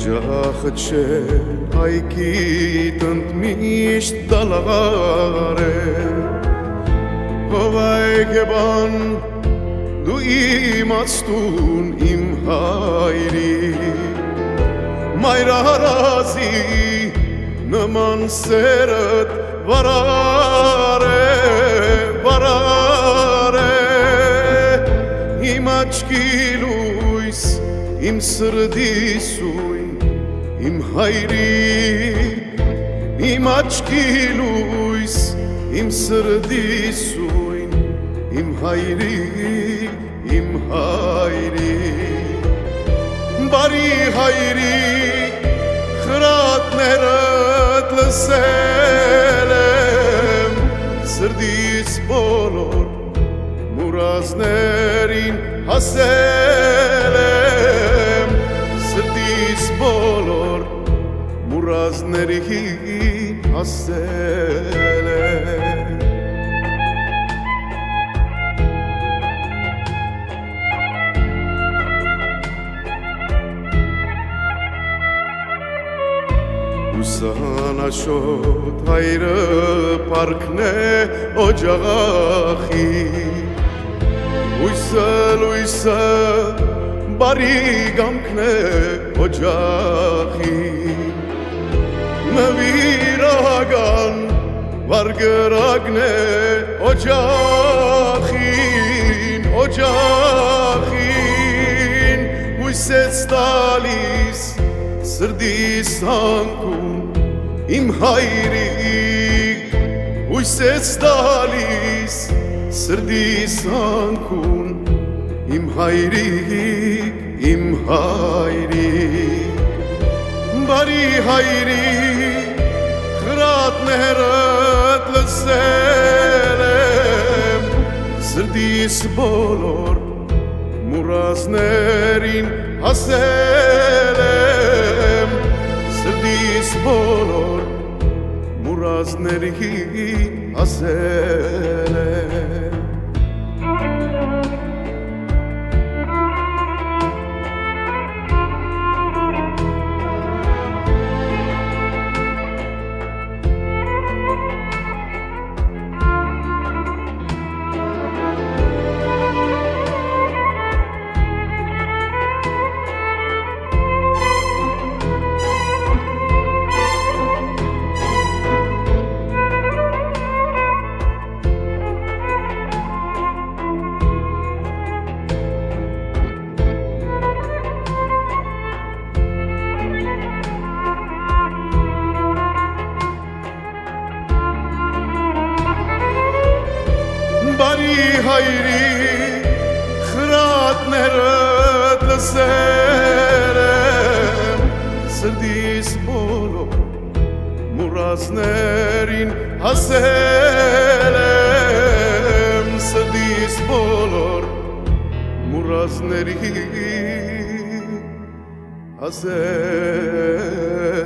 Oջախը չէ հայքիտ ընդմիշտ դալաղար է Հովայգեբան դու իմաստուն իմ հայրիկ Մայրահարազի նման սերդ վարար է Իմ աչքի լույս, իմ սրդի սույն, իմ հայրիկ Իմ աչքի լույս, իմ սրդի սույն, իմ հայրիկ Բարի հայրիկ, խրատներդ լսել եմ Սրդիս բոլոր մուրազներին հասել եմ Սրդիս բոլոր մուրազներին հասել եմ Ուսանաշոտ հայրը պարքն է օջախի Լույսը բարի գամքն է օջախի Նվիրական վարգրագն է օջախին Հույսեց տալիս սրդիս անկուն իմ հայրիկ Հույսեց տալիս սրդիս անկուն իմ հայրիկ Բարի հայրիկ խրատներդ լսել եմ Սրդիս բոլոր մուրազներին հասել եմ Սրդիս բոլոր մուրազներին հասել եմ Բարի հայրիկ խրատներդ լսել եմ Սրդիս բոլոր մուրազներին հասել եմ Սրդիս բոլոր մուրազներին հասել